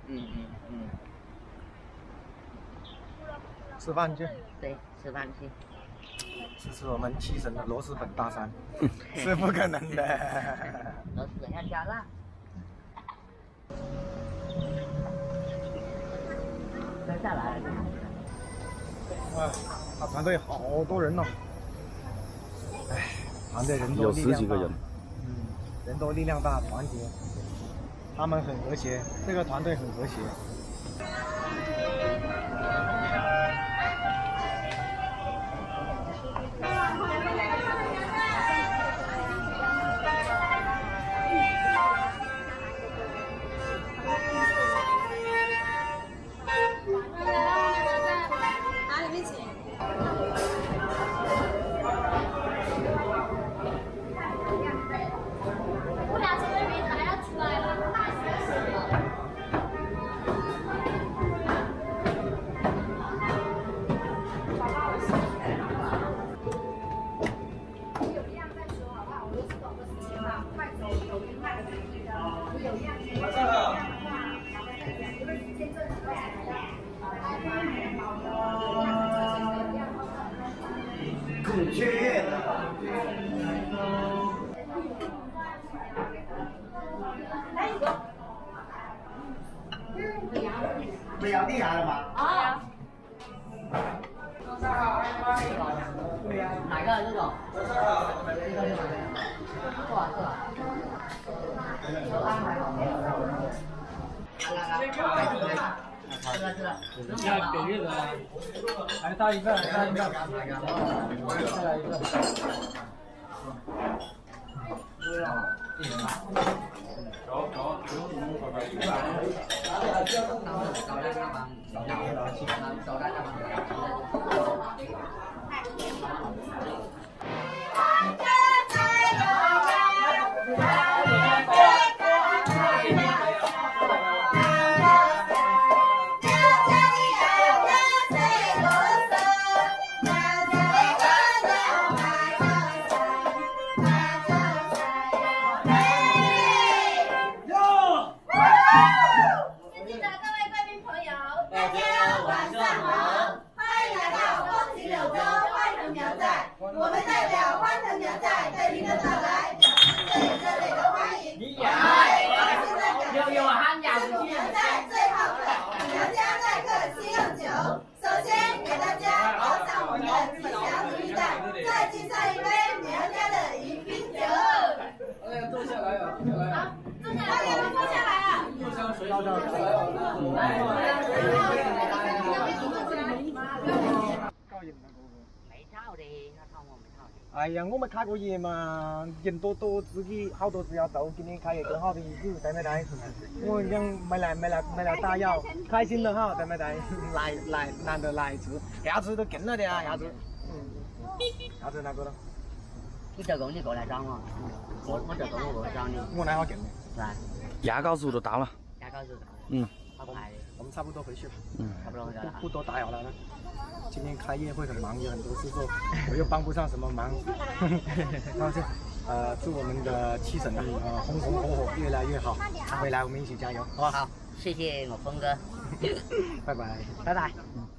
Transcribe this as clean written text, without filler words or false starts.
吃饭去。 对，吃饭去。 吃我们7省的螺蛳粉大餐，是不可能的。 螺蛳粉要加辣。再下来。 哇，他团队好多人哦。哎，团队人多力量大。 有10几个人。 人多力量大，团结。他们很和谐，这个团队很和谐。 孔雀叶的。不要地下了吗？ 啊。哪个这种？这个是哪个？多少个？都安排好没有？ 要给月子了，还差一个，再来一个。 我们代表欢腾苗寨对您的到来表示最热烈的欢迎。苗寨最好客，苗家待客7用9。首先给大家倒上我们的吉祥如意蛋，再敬上一杯苗家的迎宾酒。 坐下来啊，坐下来啊。 坐下来，坐下来啊。 互相水到这哎呀，我们开个业嘛，人多多，自己好多事要做，今天开业更好的日子，对不对？我讲没来打扰，开心的哈，对不对？难得来一次，下次都更了的啊，下次，下次哪个了？ 你这个你过来找我，我这个我过来找你。 我哪好更的？ 来， 牙膏组都到了。 牙膏组到了。 嗯。 好快的。 我们差不多回去了。 差不多回去了。 不多打扰了。今天开业会很忙，有很多事做，我又帮不上什么忙。那就祝我们的7省红红火火，越来越好。未来我们一起加油，好吧？ 好，谢谢我峰哥。 拜拜。 拜拜。